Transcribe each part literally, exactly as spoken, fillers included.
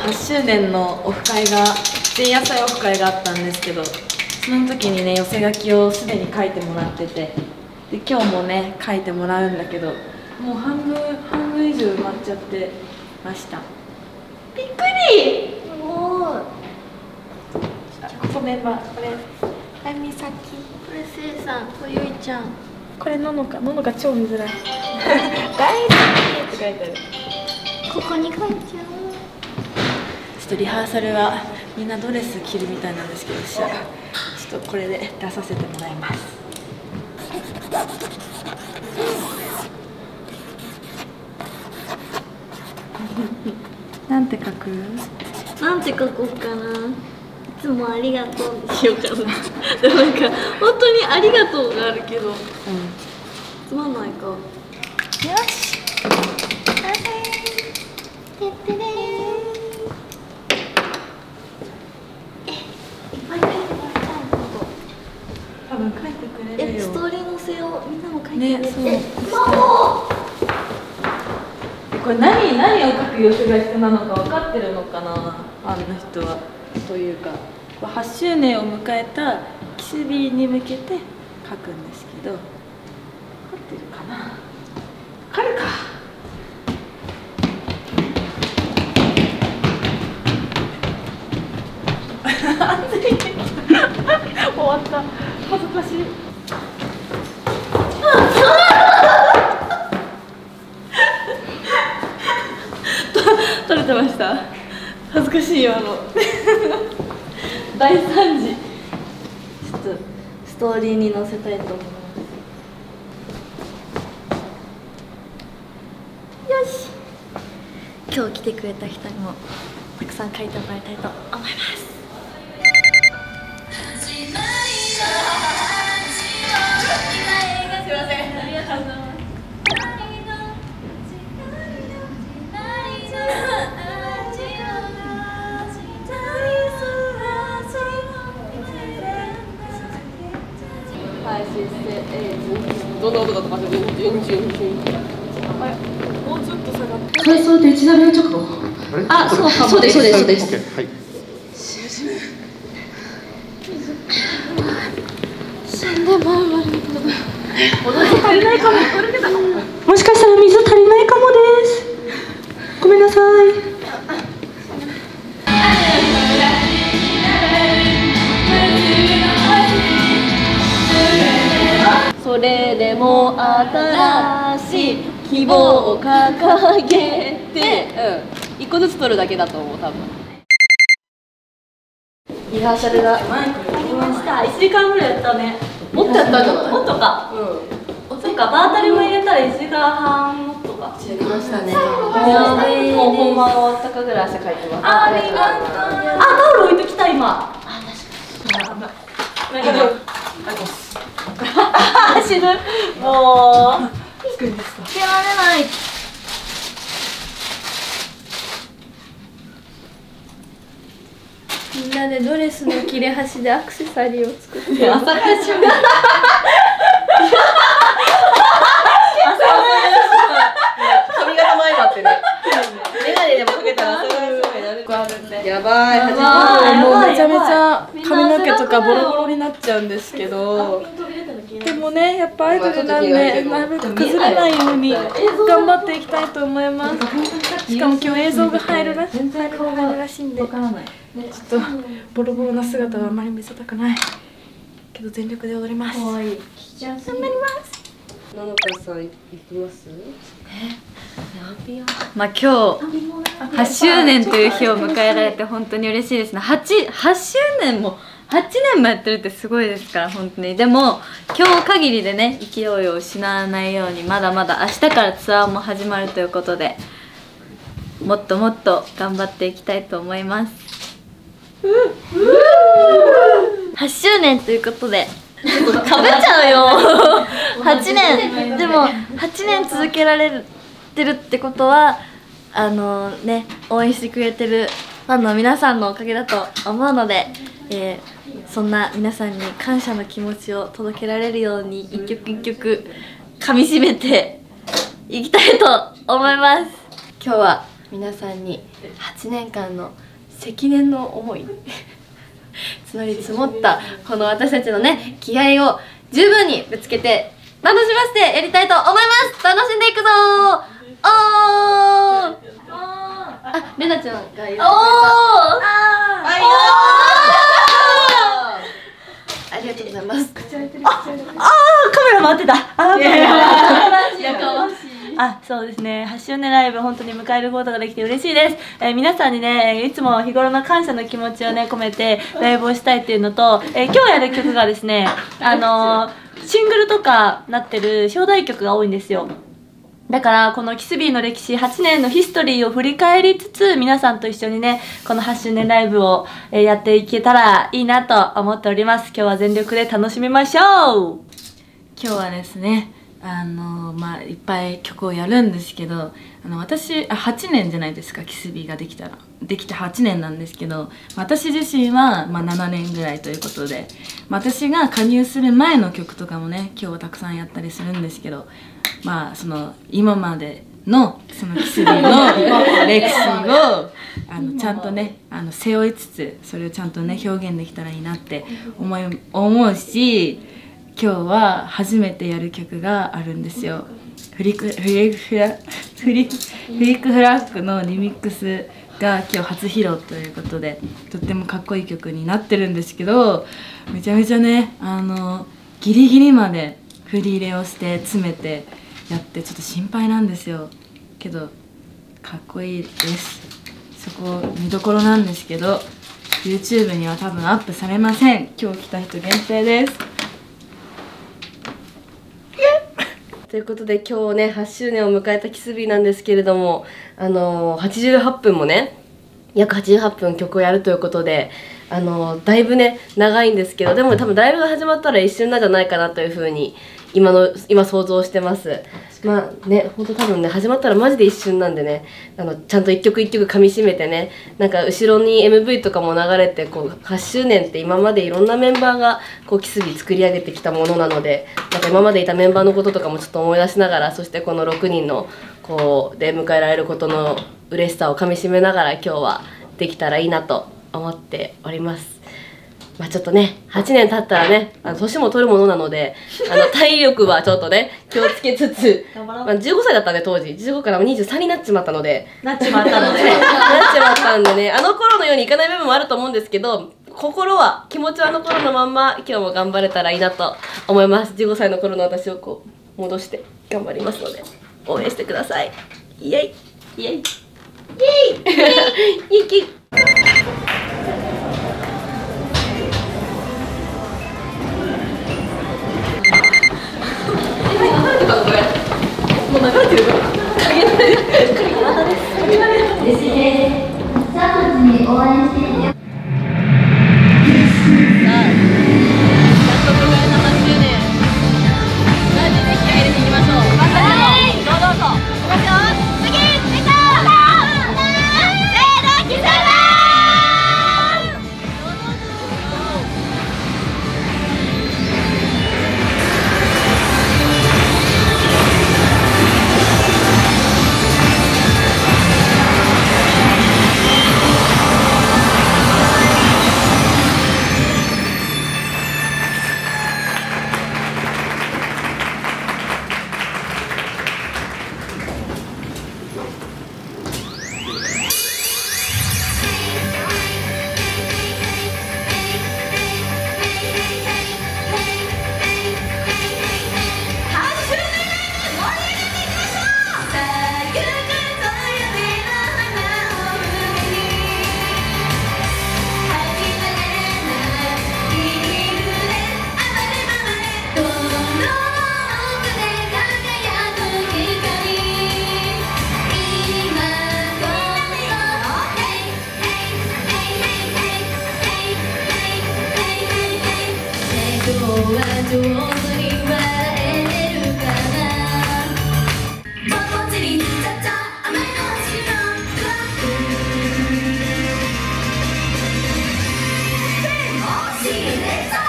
はちしゅうねんのオフ会が前夜祭オフ会があったんですけど、その時にね寄せ書きをすでに書いてもらってて、で今日もね書いてもらうんだけど、もう半分半分以上埋まっちゃってました。びっくり。すごい。ここメンバー、これあみさき、これせいさん、これゆいちゃん、これののか、ののか超見づらい大好きって書いてある。ここに書いちゃう。ちょっとリハーサルはみんなドレス着るみたいなんですけど、じゃあちょっとこれで出させてもらいます。なんて書く？なんて書こうかな。いつもありがとうにしようかな。でもなんか本当にありがとうがあるけど、うん、つまんないか。よし。てってれー。多分書いてくれるよ。え、ストーリーのせよう。みんなも書いてくれて。ね、そう。これ何何を書く寄せが必要なのか分かってるのかな、あんな人は。というかはちしゅうねんを迎えたキスビに向けて書くんですけど、分かってるかな。分かるか。暑い。終わった。恥ずかしい。撮れてました。恥ずかしいよ、あの大惨事。ちょっとストーリーに載せたいと思います。よし、今日来てくれた人にもたくさん書いてもらいたいと思います。すいません、ありがとうございます。どんな音が飛ばしてる？もうちょっと下がって。回想デジタル直後。あ、そうかも。そうですそうですそうです。はい。死んでまうまる。足りないかも。もしかしたら水足りないかもです。ごめんなさい。それでも新しい希望を掲げて、うん、一個ずつ取るだけだと思う、多分。リハーサルがありました。いちじかんぐらいやったね。もっとやったんじゃない？もっとか。うん。そっか、バータリも入れたらいちじかんはんもっとか。やりましたね。もう本番終わったかぐらい汗かいてます。ありがとう。あ、タオル置いときた今。あ、確かに。何が？死ぬ。もうつけられない。みんなでドレスの切れ端でアクセサリーを作って。朝飯が髪型前だってね。メガネでもかけたら朝飯になる。やばい、始まる。もうめちゃめちゃ髪の毛とかボロボロになっちゃうんですけど、でもね、やっぱアイドルなんでなるべく崩れないように頑張っていきたいと思います。しかも今日映像が入るらしいんで、ちょっとボロボロな姿はあまり見せたくないけど全力で踊ります。頑張ります。なのかさん行きます？まあ今日はちしゅうねんという日を迎えられて本当に嬉しいですね。はち、はちしゅうねんもはちねんもやってるってすごいですから本当に。でも今日限りでね勢いを失わないように、まだまだ明日からツアーも始まるということで、もっともっと頑張っていきたいと思います。はちしゅうねんということでかぶっちゃうよはちねんでもはちねん続けられてるってことは、あのね応援してくれてるファンの皆さんのおかげだと思うので、えー、そんな皆さんに感謝の気持ちを届けられるように一曲一曲噛みしめていきたいと思います。今日は皆さんにはちねんかんの積年の思い募り積もったこの私たちのね気合を十分にぶつけて楽しませてやりたいと思います。楽しんでいくぞー。おーあ、レナちゃんが言ってくれた。おーありがとうございます。口開いてる。 ああ、カメラ回ってた。あー、 やかましい。 あ、そうですね。はちしゅうねんライブ本当に迎えることができて嬉しいです。えー、皆さんにね、いつも日頃の感謝の気持ちをね込めてライブをしたいっていうのと、えー、今日やる曲がですね、あのー、シングルとかなってる表題曲が多いんですよ。だからこのキスビーの歴史はちねんのヒストリーを振り返りつつ、皆さんと一緒にねこのはちしゅうねんライブをやっていけたらいいなと思っております。今日は全力で楽しみましょう。 今日はですね、あのまあいっぱい曲をやるんですけど、あの私あはちねんじゃないですか、キスビーができたらできてはちねんなんですけど、私自身はまあななねんぐらいということで、まあ、私が加入する前の曲とかもね今日はたくさんやったりするんですけど、まあその今までのそのキスビーの歴史をあのちゃんとねあの背負いつつ、それをちゃんとね表現できたらいいなって思い思うし、今日は初めてやる曲があるんですよ。フリックフリックフラフリックフリックフラッグのリミックスが今日初披露ということで、とってもかっこいい曲になってるんですけど、めちゃめちゃねあのギリギリまで振り入れをして詰めてやってちょっと心配なんですよ。けどかっこいいです。そこ見どころなんですけど YouTube には多分アップされません。今日来た人限定です。 ということで今日ねはちしゅうねんを迎えたキスビーなんですけれども、あのー、はちじゅうはっぷんもね約はちじゅうはっぷん曲をやるということで、あのー、だいぶね長いんですけど、でも多分ライブが始まったら一瞬なんじゃないかなというふうに今の今想像してます。まあね、ほんと多分ね始まったらマジで一瞬なんでね、あのちゃんと一曲一曲噛みしめてね、なんか後ろに エムブイ とかも流れて、こうはちしゅうねんって今までいろんなメンバーがこうキスビー作り上げてきたものなので、なんか今までいたメンバーのこととかもちょっと思い出しながら、そしてこのろくにんのこうで迎えられることの嬉しさをかみしめながら今日はできたらいいなと思っております。まあちょっとねはちねん経ったらね、あの年も取るものなので、あの体力はちょっとね気をつけつつまあじゅうごさいだったんで、当時じゅうごからにじゅうさんになっちまったのでなっちまったのでなっちまったんでね、あの頃のようにいかない部分もあると思うんですけど、心は気持ちはあの頃のまんま今日も頑張れたらいいなと思います。じゅうごさいの頃の私をこう戻して頑張りますので応援してください。イエイイエイイエイイエイイエイもう流れてるから影田です。ですね。さんがつに応援していて。やっと迎えたはちしゅうねん。ラジオで気合い入れていきましょう。頑張っても。どうぞどうぞ。いきますよ。次、行こう。せーの、キスバー。上手に笑えるかな。ぼっちりちゃちゃ甘いのしのトラックでもしれた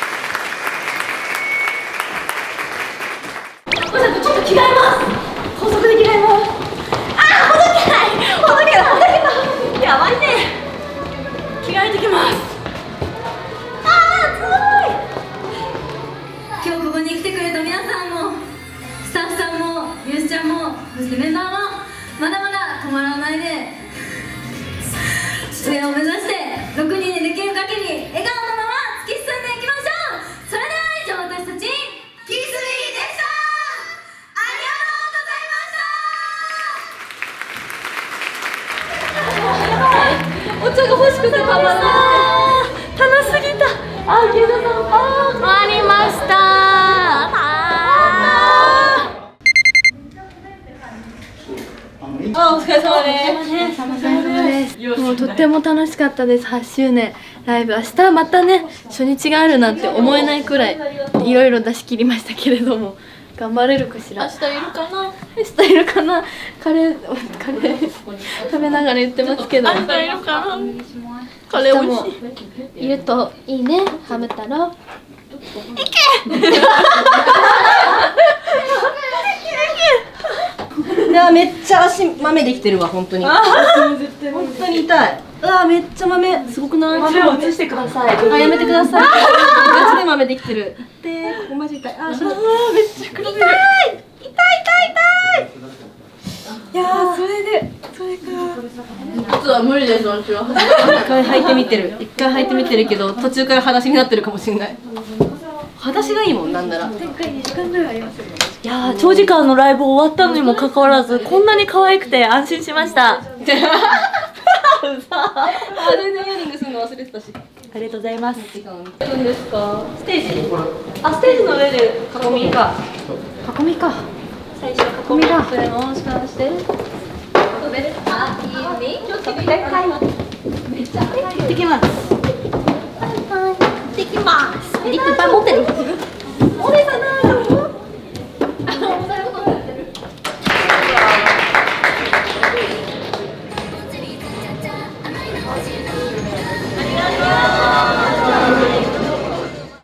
い。ちょっと着替えます。 それを目指してろくにんでできる限り笑顔のまま突き進んでいきましょう。それでは以上、私たちキスビーでした。ありがとうございました。 お茶が欲しくてたまらない。楽しすぎた。あ、池田さん、あー、終わりました。あ、お疲れ様です。 お疲れ様です。もうとっても楽しかったです。はちしゅうねんライブ、明日またね初日があるなんて思えないくらいいろいろ出し切りましたけれども、頑張れるかしら。 明日いるかな。 明日いるかな。カレーカレー食べながら言ってますけど。 明日いるかな。カレー美味しい。 いるといいね、ハム太郎。いや、めっちゃ足豆できてるわ、本当に。本当に痛い。うわ、めっちゃ豆すごくない？ 豆を移してください。 あ、やめてください。ガチで豆できてる。で、ここマジ痛い。あ、そう。 めっちゃくる。痛い。 痛い痛い痛い。いやー、それでそれか。 実は無理です、私は。 一回履いてみてる。一回履いてみてるけど、途中から裸足になってるかもしれない。裸足がいいもん、なんなら。 展開に時間ぐらいありますよね。 いやー、長時間のライブ終わったのにもかかわらず、こんなに可愛くて安心しました。 あ、全然イヤリングするの忘れてたし。 ありがとうございます。 何ですか？ ステージ。あ、ステージの上で囲みか。 囲みか。 最初囲みだ。それもしかして。飛べる。あ、いいね。気をつけてください。めっちゃ早い。行ってきます。バイバイ。行ってきます。リップいっぱい持ってる。お姉さん。